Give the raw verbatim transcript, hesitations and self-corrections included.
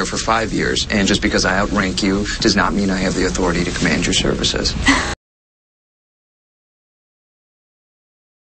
here for five years, and just because I outrank you does not mean I have the authority to command your services.